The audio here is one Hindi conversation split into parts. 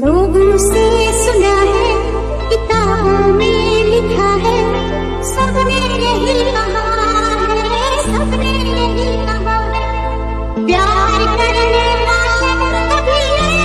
लोगों से सुना है, किताबों में लिखा है, सबने यही कहा है, सबने यही कहा है, प्यार करने वाले कभी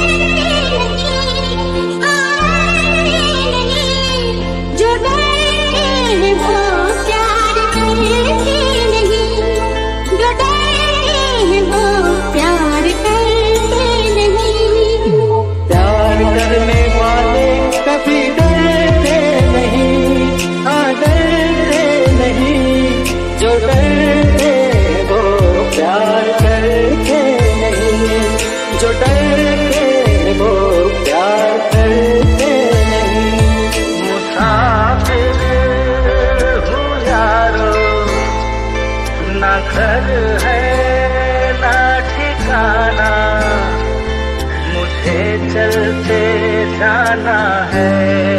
नहीं, जो डरते हैं वो प्यार करते नहीं, जो डरते हैं वो प्यार करते नहीं। प्यार करने वाले कभी डरते नहीं, डरते नहीं, जो डरते हैं वो प्यार करते नहीं, जो डरते हैं वो प्यार करते नहीं। मुसाफिर हूँ यारो, ना घर है ना ठिकाना, मुझे चलते जाना है,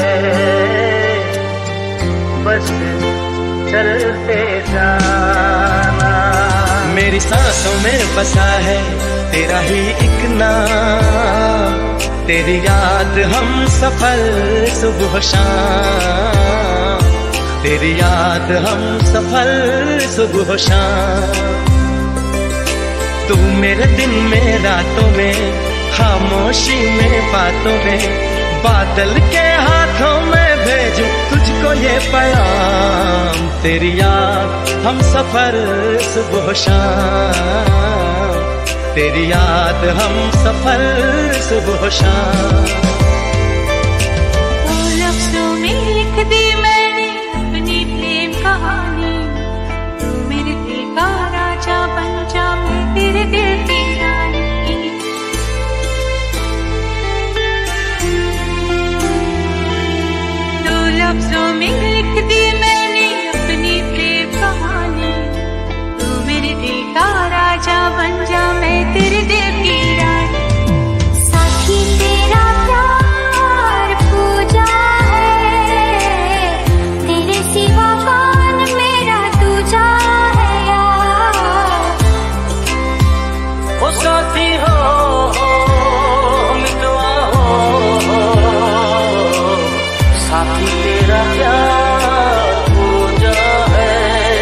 बस चलते जाना। मेरी सांसों में बसा है तेरा ही एक नाम, तेरी याद हम सफल सुबह शाम, तेरी याद हम सफल सुबह शाम। तू मेरे दिन में रातों में, खामोशी में बातों में, बादल के हाथों में भेजूं तुझको ये पैगाम। तेरी याद हम सफर सुबह शाम, तेरी याद हम सफर सुबह शाम। दो लफ्जों में लिख दी मैंने अपनी प्रेम कहानी, तू मेरे दिल का राजा बन जा, मैं तेरे दिल की रानी। दो लफ्जों में लिख दी मैंने अपनी प्रेम कहानी, तू मेरे दिल का राजा बन जा, मैं तेरे दिल की रानी। साथी तेरा प्यार पूजा है, तेरे सिवा कौन मेरा दूजा है यार। ओ साथी हो मितवा हो, साथी तेरा प्यार पूजा है,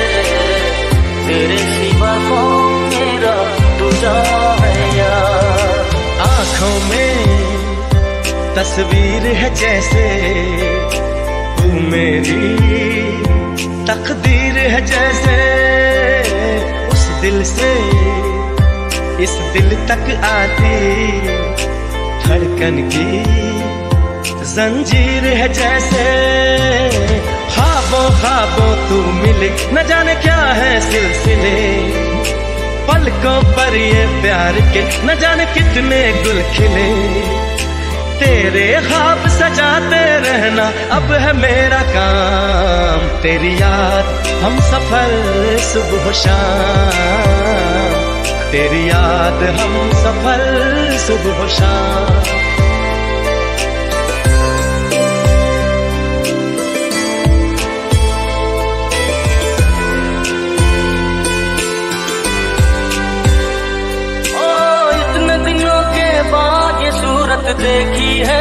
तेरे सिवा कौन मेरा दूजा है यार। आँखों में तस्वीर है जैसे, तू मेरी तकदीर है जैसे, उस दिल से इस दिल तक आती धड़कन की जंजीर है जैसे। ख्वाबों ख्वाबों तू मिले, न जाने क्या है सिलसिले, पलकों पर ये प्यार के न जाने कितने गुल खिले। तेरे ख्वाब सजाते रहना अब है मेरा काम, तेरी याद हम सफर सुबह शाम, तेरी याद हम सफर सुबह शाम। देखी है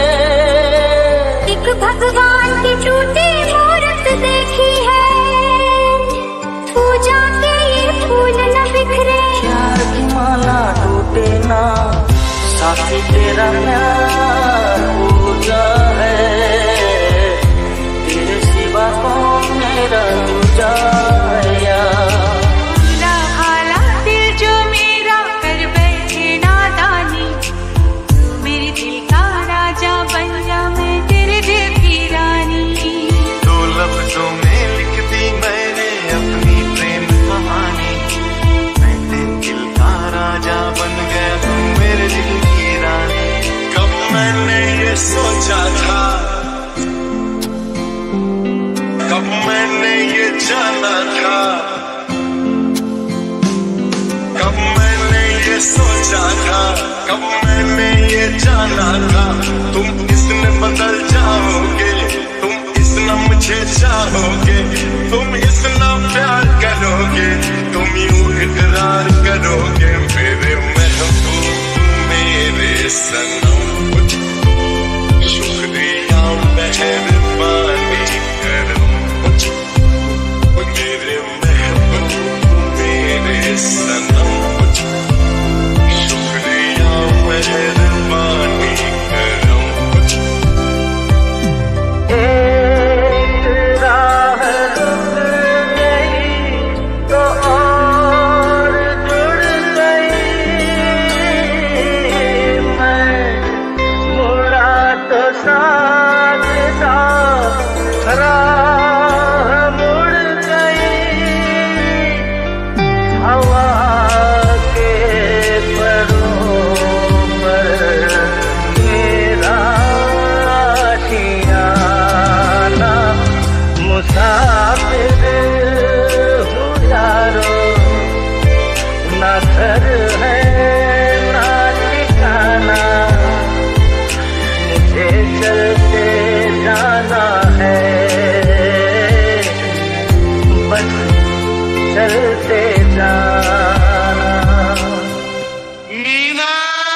एक भगवान की टूटी मूरत देखी है, पूजा के ये फूल न बिखरे, प्यार की माला टूटे ना, साथी तेरा प्यार पूजा है, तेरे सिवा कौन मेरा दूजा है यार। लफ्जों में लिख दी मैंने अपनी प्रेम कहानी, मैं तेरे दिल का राजा बन गया, तू मेरे दिल की रानी। कब मैंने ये सोचा था, कब मैंने ये जाना था, कब मैंने ये सोचा था, कब मैंने ये जाना था, तुम इसमें बदल जाओगे, तुम इतना मुझे चाहोगे, तुम इतना प्यार करोगे, तुम यूं इकरार करोगे मेरे महबूब मेरे सनम। से जाना। मीना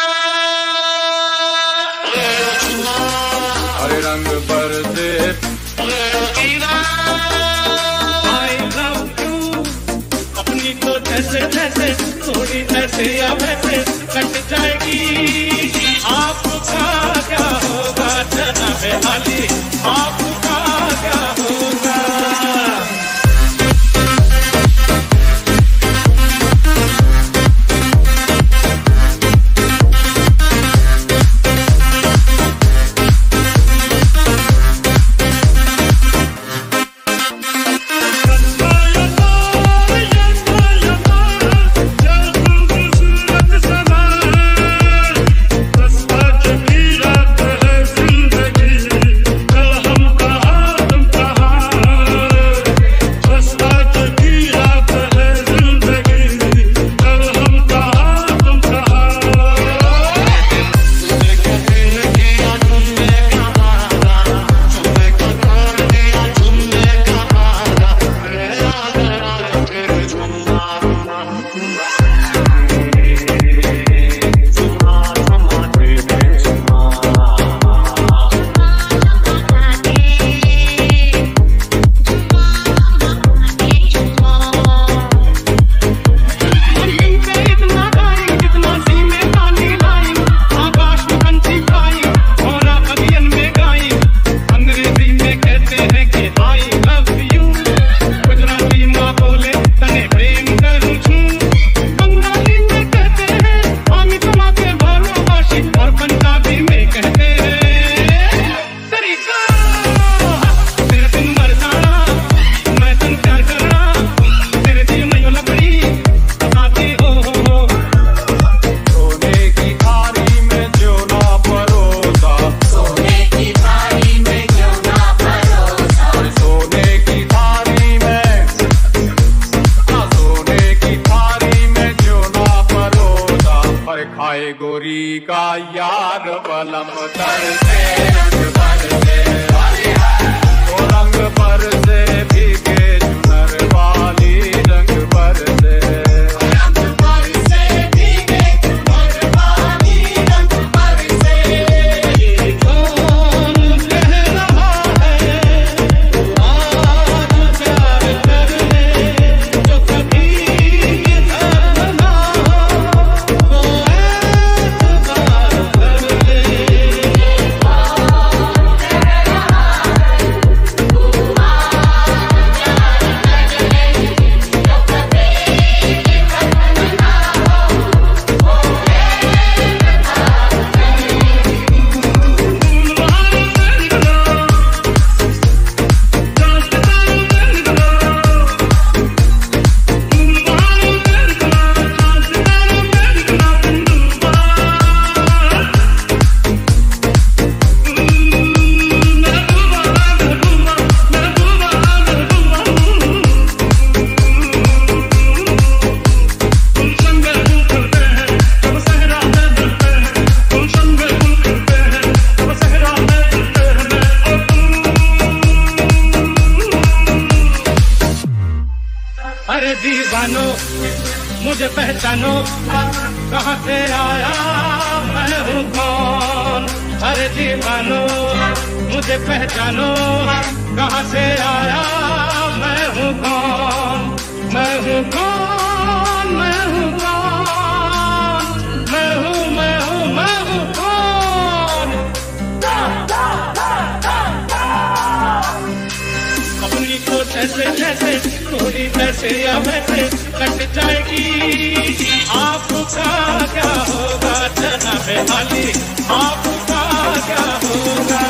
हरे रंग बरसे मीना I love you अपनी तो जैसे जैसे थोड़ी ऐसे या वैसे कट जाएगी। आपका क्या होगा जनाबे अली, आपका क्या होगा। गोरी का यार बलम तरसे रंग बरसे ओ रंग बरसे भीगे चुनर वाली रंग बरसे रंग बरसे भीगे चुनर वाली रंग बरसे। कौन कह रहा है आज प्यार करने जो कभी इधर ना हो वो दीवानो मुझे पहचानो कहाँ से आया मैं हूँ कौन। अरे दीवानो मुझे पहचानो कहाँ से आया मैं हूँ कौन। मैं हूँ कौन, मैं हूँ कौन, मैं हूँ मैं हूँ मैं हूँ कौन। अपनी को जैसे जैसे थोड़ी वैसे या वैसे कट जाएगी। आपका क्या होगा जनाबे अली, आपका क्या होगा।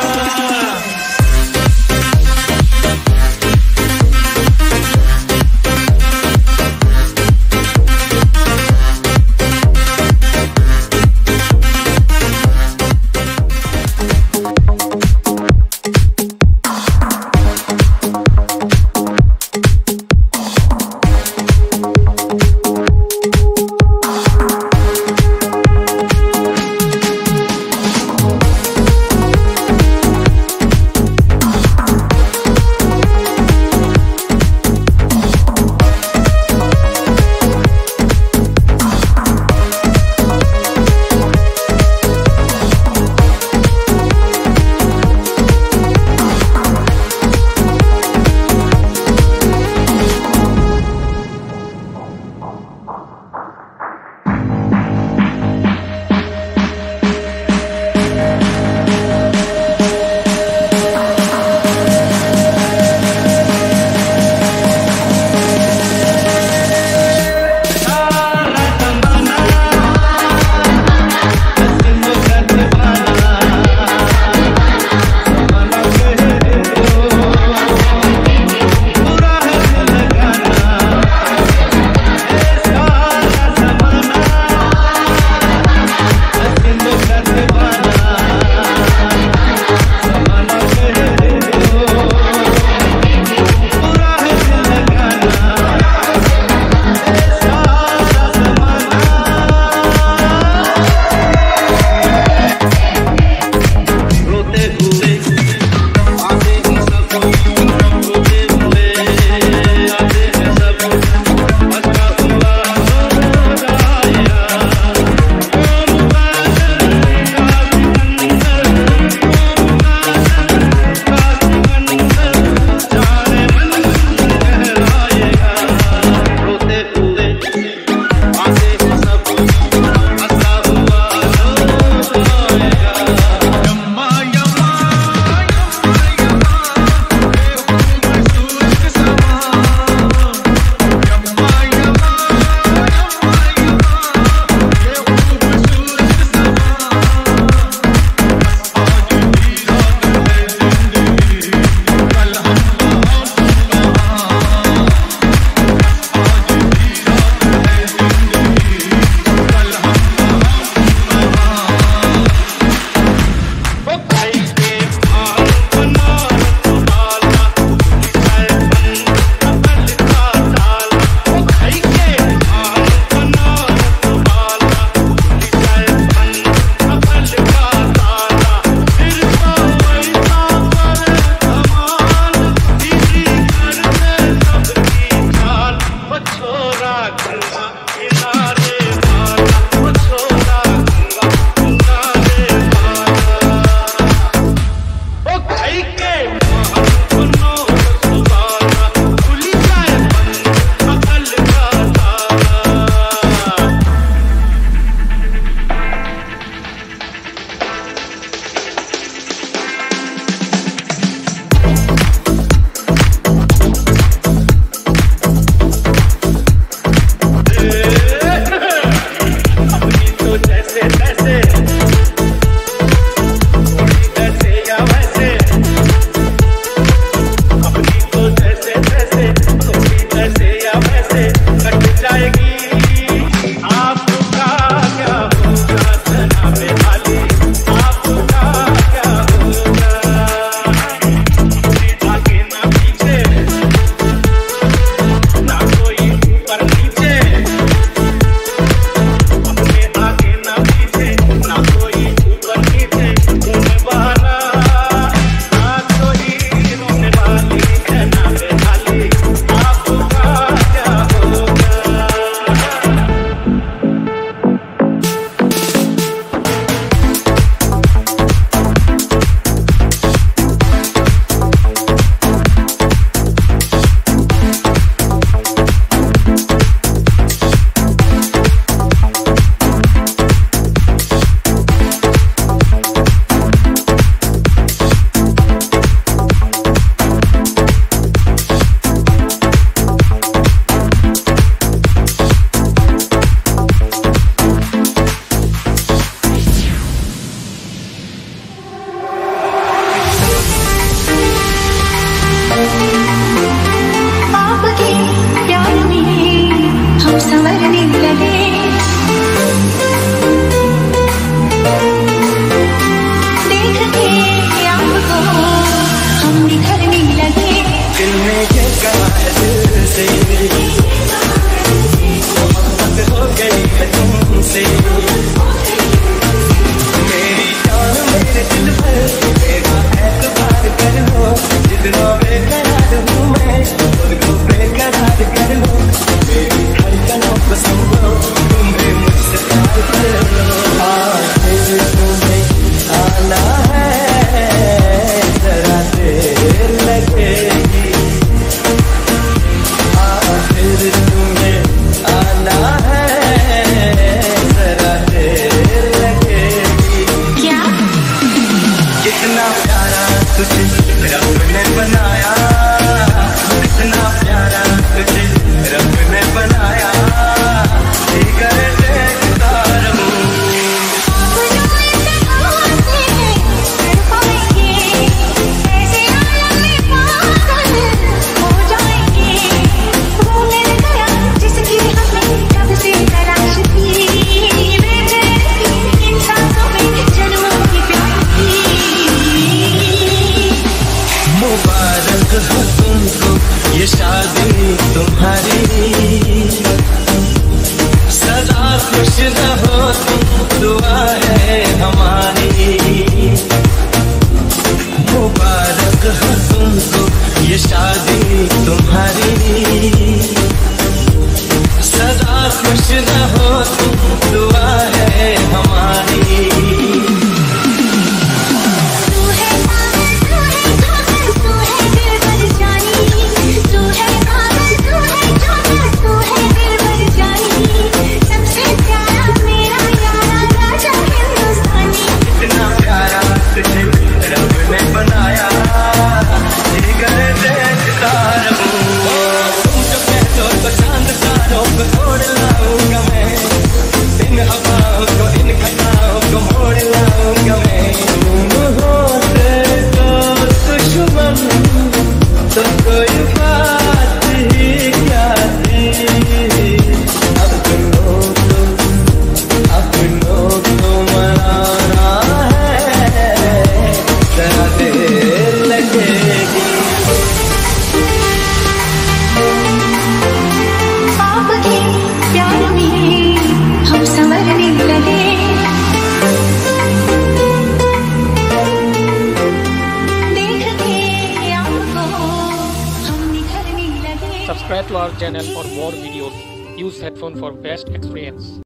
गंगा किनारे वाला, वो छोड़ा गंगा किनारे वाला। ओ खाई के महल सुनो सुबाना, खुली जाए बंद अकल का ताला। अपनी तो जैसे तैसे, थोड़ी ऐसे या वैसे, अपनी तो जैसे तैसे, थोड़ी ऐसे या वैसे कट जाएगी। आपका क्या होगा जनाबे वाली, आपका क्या होगा। आगे ना पीछे, ना कोई ऊपर नीचे, अपने आगे ना पीछे, ना कोई ऊपर नीचे, रोने वाला ना कोई रोने वाली, जनाबे वाली आपका क्या होगा। आपके प्यार में हम संवरने लगे, देख के आपको हम निखरने लगे। दिल में ये कहा है दिल से, मोहब्बत हो गई है तुमसे। मेरी जान मेरे दिल पर मेरा एतबार कर लो, जितना बेकरार हूँ मैं खुद को बेकरार कर लो। मेरी धड़कनों को समझो, तुम भी मुझसे प्यार कर लो। आखिर तुम्हें आना है, जरा देर लगेगी। आखिर तुम्हें आना है, जरा देर लगेगी। क्या कितना प्यारा तुझे रब ने बनाया, कितना प्यारा तुझे रब ने बनाया। कर देखता रहूं, मुबारक हो तुमको ये शादी तुम्हारी, सदा खुश रहो तुम, दुआ है हमारी। मुबारक हो तुमको ये शादी तुम्हारी, सदा खुश रहो तुम, दुआ है हमारी। कितना प्यारा तुझे रब ने बनाया, कर देखता रहूं। तुम जो कह दो तो चांद तारों को तोड़ लाऊंगा मैं, इन हवाओं को इन घटाओं को मोड़ लाऊंगा मैं। तुम होते तो दुश्मन तो कोई बात ही क्या थी। अपनों को मनाना है, जरा देर लगेगी। आपके प्यार में हम संवरने लगे, देख के आपको हम निखरने लगे। Subscribe to our channel for more videos. Use headphone for best experience.